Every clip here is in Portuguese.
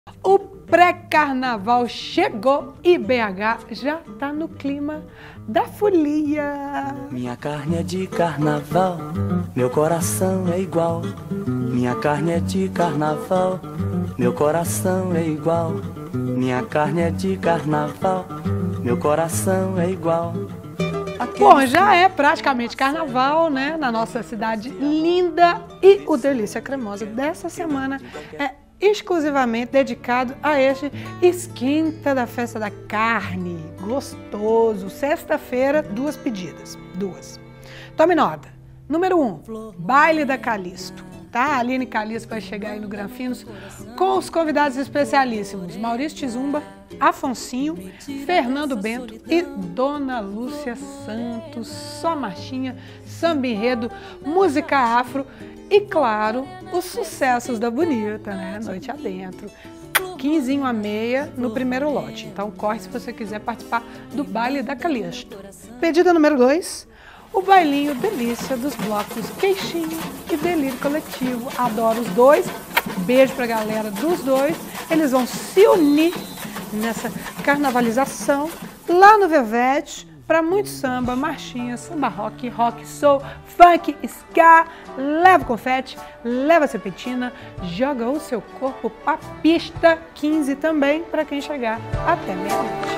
O pré-carnaval chegou e BH já tá no clima da folia. Minha carne é de carnaval, meu coração é igual. Minha carne é de carnaval, meu coração é igual. Minha carne é de carnaval, meu coração é igual. Bom, já é praticamente carnaval, né, na nossa cidade linda, e o Delícia Cremosa dessa semana é exclusivamente dedicado a este esquenta da festa da carne, gostoso. Sexta-feira, 2 pedidas, 2. Tome nota. Número 1, Baile da Calisto. Tá? A Aline Calisto vai chegar aí no Granfinos com os convidados especialíssimos Maurício Tizumba, Afonsinho, Fernando Bento e Dona Lúcia Santos. Só marchinha, samba enredo, música afro e, claro, os sucessos da Bonita, né? Noite adentro. 15 à meia no primeiro lote. Então corre se você quiser participar do Baile da Calisto. Pedida número 2. O bailinho delícia dos blocos Queixinho e Delírio Coletivo. Adoro os dois. Beijo pra galera dos dois. Eles vão se unir nessa carnavalização lá no Vevete para muito samba, marchinha, samba rock, rock soul, funk, ska. Leva o confete, leva a serpentina, joga o seu corpo pra pista. 15 também para quem chegar até meia-noite.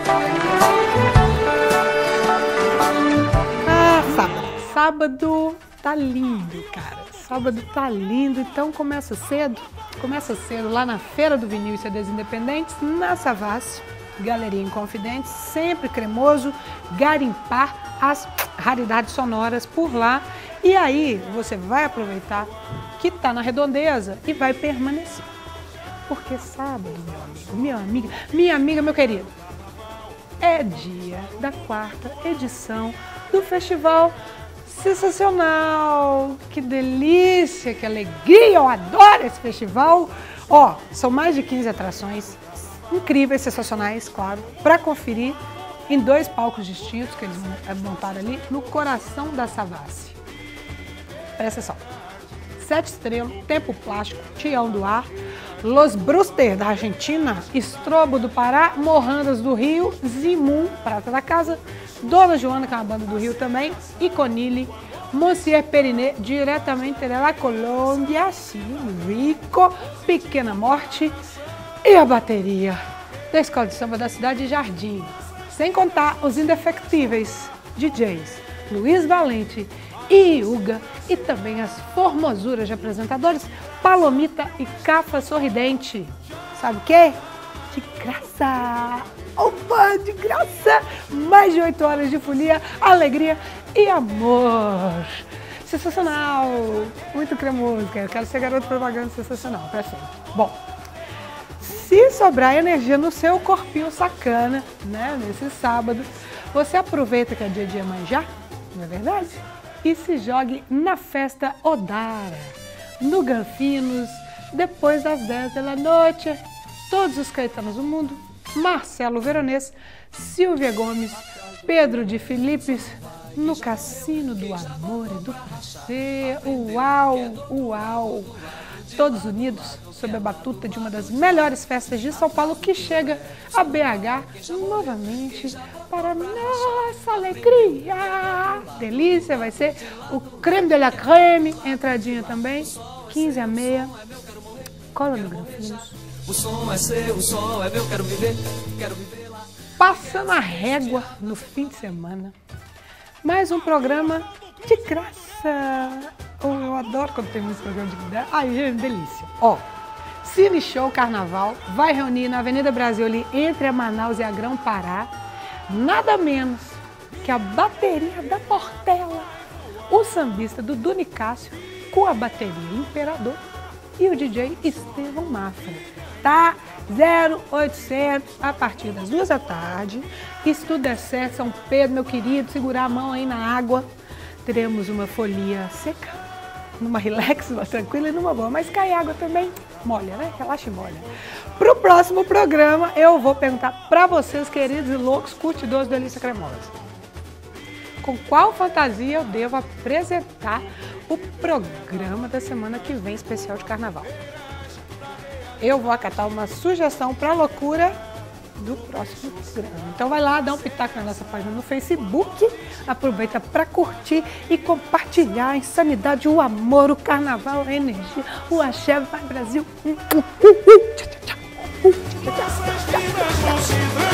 Sábado tá lindo, cara. Sábado tá lindo, então começa cedo lá na Feira do Vinil e CDs Independentes, na Savassi, Galerinha Inconfidente, sempre cremoso, garimpar as raridades sonoras por lá. E aí você vai aproveitar que tá na redondeza e vai permanecer. Porque sábado, meu amigo, minha amiga, meu querido, é dia da 4ª edição do Festival Sensacional. Que delícia, que alegria, eu adoro esse festival. Ó, são mais de 15 atrações incríveis, sensacionais, claro, para conferir em 2 palcos distintos que eles montaram ali no coração da Savassi. Presta atenção. 7 Estrelas, Tempo Plástico, Tião do Ar, Los Brewster da Argentina, Estrobo do Pará, Morrandas do Rio, Zimun, Prata da Casa, Dona Joana, que é uma banda do Rio também, Iconile, Monsieur Periné, diretamente da Colômbia, sim, Rico, Pequena Morte e a bateria da Escola de Samba da cidade de Jardim. Sem contar os indefectíveis DJs Luiz Valente e Uga, e também as formosuras de apresentadores Palomita e Cafa Sorridente. Sabe o quê? De graça! Opa, de graça! Mais de 8 horas de folia, alegria e amor. Sensacional! Muito cremoso, eu quero ser garoto propaganda sensacional, pra sempre. Bom, se sobrar energia no seu corpinho sacana, né, nesse sábado, você aproveita que é dia de Iemanjá, não é verdade? E se jogue na festa Odara, no Granfinos, depois das 10 da noite. Todos os caetanos do mundo, Marcelo Veronês, Silvia Gomes, Pedro de Filipes, no Cassino do Amor e do Prazer. Uau, uau! Todos unidos sob a batuta de uma das melhores festas de São Paulo, que chega a BH novamente para nossa alegria. Delícia, vai ser o creme de la creme, entradinha também, 15 à meia. Cola no Granfinos. O som é seu, o som é meu, quero viver lá. Passando a régua no fim de semana. Mais um programa de graça. Eu adoro quando tem muito programa de graça. Ai, gente, delícia. Ó, Cine Show Carnaval vai reunir na Avenida Brasil, ali entre a Manaus e a Grão-Pará, nada menos que a bateria da Portela, o sambista Dudu Nicásio com a bateria Imperador e o DJ Estevão Mafra. Tá? 0800 a partir das 2 da tarde. E se tudo der certo, São Pedro, meu querido, segurar a mão aí na água. Teremos uma folia seca, numa relax, uma tranquila e numa boa. Mas cai água também, molha, né? Relaxa e molha. Pro próximo programa, eu vou perguntar pra vocês, queridos e loucos curtidores do Delícia Cremosa, com qual fantasia eu devo apresentar o programa da semana que vem, especial de carnaval. eu vou acatar uma sugestão para loucura do próximo programa. Então vai lá, dá um pitaco na nossa página no Facebook, aproveita para curtir e compartilhar a insanidade, o amor, o carnaval, a energia, o axé, vai Brasil. Tchau, tchau, tchau.